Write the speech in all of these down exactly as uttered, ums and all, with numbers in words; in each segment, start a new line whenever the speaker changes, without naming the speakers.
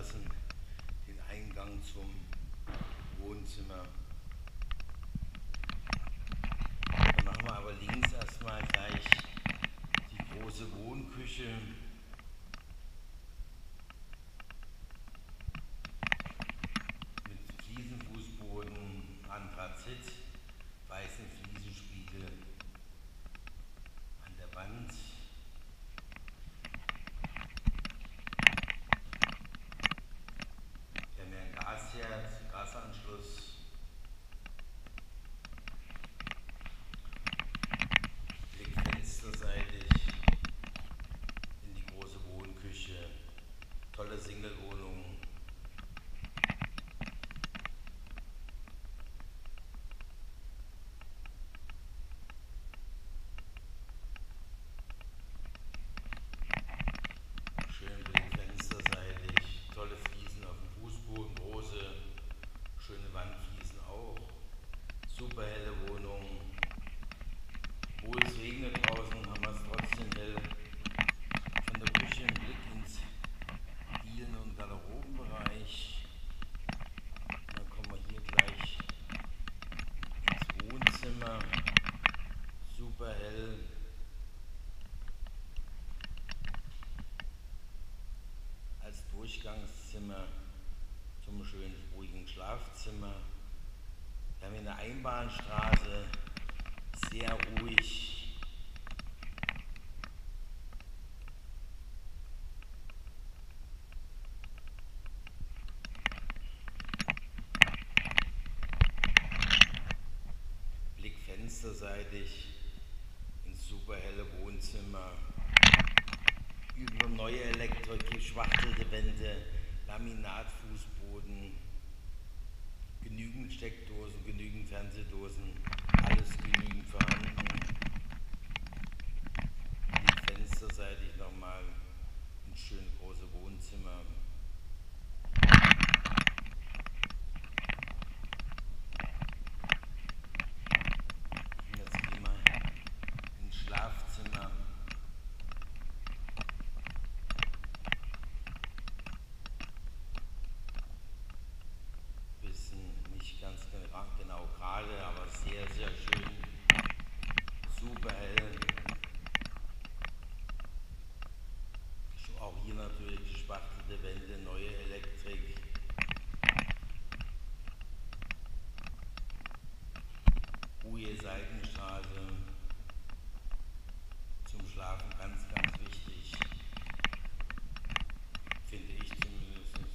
lassen, den Eingang zum Wohnzimmer. Dann machen wir aber links erstmal gleich die große Wohnküche. Mit Fliesenfußboden, Anthrazit, weißen Fliesenspiegel an der Wand. Wir haben ja einen Gasherd, Gasanschluss. Blick fensterseitig in die große Wohnküche. Tolle Singlewohnung. Schön Blick fensterseitig, tolle Fliesen auf dem Fußboden, große, schöne Wandfliesen auch. Super helle Wohnung. Obwohl es regnet draußen, haben wir es trotzdem hell. Von der Küche ein Blick ins Dielen- und Garderobenbereich. Dann kommen wir hier gleich ins Wohnzimmer. Super hell. Als Durchgangszimmer zum schönen ruhigen Schlafzimmer. Wir haben hier eine Einbahnstraße, sehr ruhig. Blick fensterseitig ins super helle Wohnzimmer. Über neue Elektrik, geschwachtelte Wände, Laminatfußboden, genügend Steckdosen, genügend Fernsehdosen, alles genügend vorhanden. Die fensterseitig nochmal ein schönes großes Wohnzimmer. Und jetzt gehen wir ins Schlafzimmer. Nicht ganz genau gerade, aber sehr, sehr schön, super hell. Auch hier natürlich gespachtelte Wände, neue Elektrik. Ruhige Seitenstraße, zum Schlafen ganz, ganz wichtig, finde ich zumindest.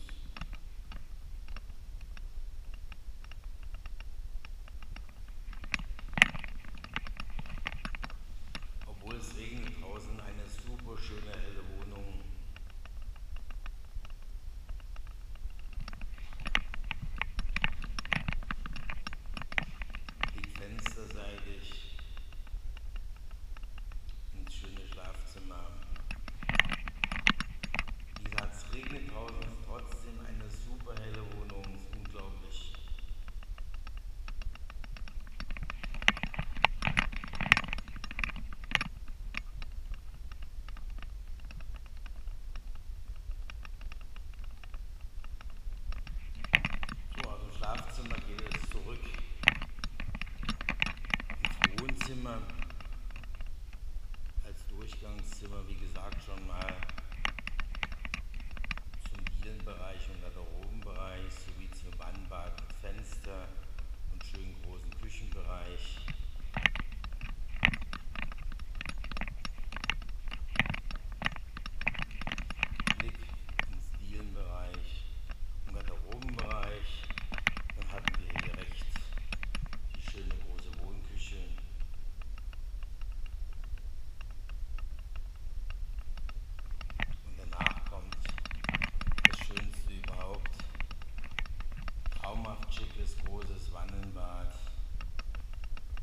Obwohl es regnet draußen, eine super schöne helle Wohnung. Blick fensterseitig ins schöne Schlafzimmer. Wie gesagt, es regnet draußen, ist trotzdem eine super helle Wohnung, ist unglaublich. Schlafzimmer geht es zurück ins Wohnzimmer als Durchgangszimmer, wie gesagt, schon mal zum Dielenbereich und Garderobenbereich sowie zum Wannbad mit Fenster und schönen großen Küchenbereich. Blick ins Dielenbereich und Garderobenbereich. Dann hatten wir hier rechts die schöne große Wohnküche. Und danach kommt das Schönste überhaupt. Traumhaft schickes, großes Wannenbad.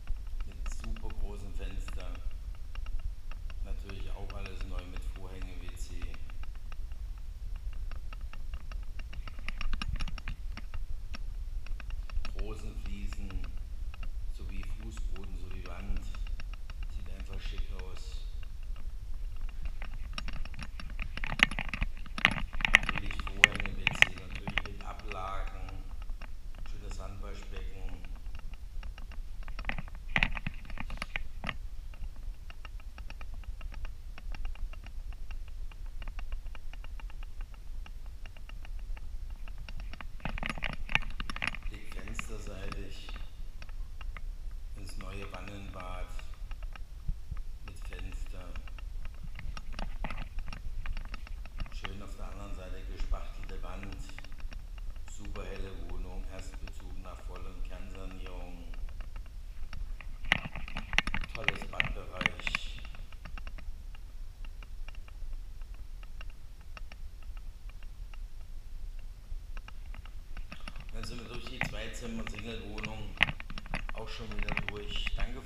Zweizimmer-Single-Wohnung auch schon wieder durch. Danke